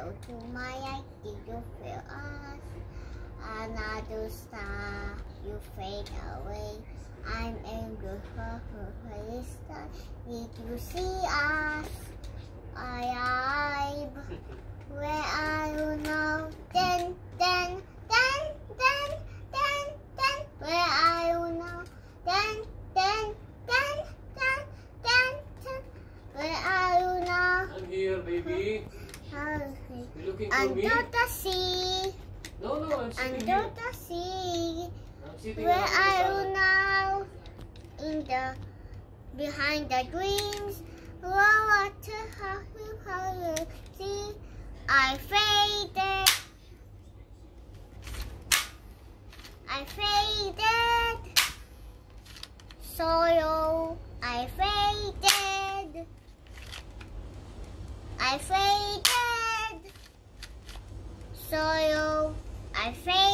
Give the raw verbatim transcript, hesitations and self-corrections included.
shadow to my light. Did you feel us? Another star, you fade away. I'm angry for her star. Did you see us? Alive. Where are you now? Then, then, then, then, then, then. Where are you now? Then, then, then, then, then, then. Where are you now? I'm here, baby. Okay. You looking for Under me? the sea. No, no, I'm sitting Under here. the sea. I'm sitting Where on the are salad. you now? In the behind the dreams. What have you heard? See, I faded. I faded. Sorrow. I faded. I faded. Sorrow. I faded.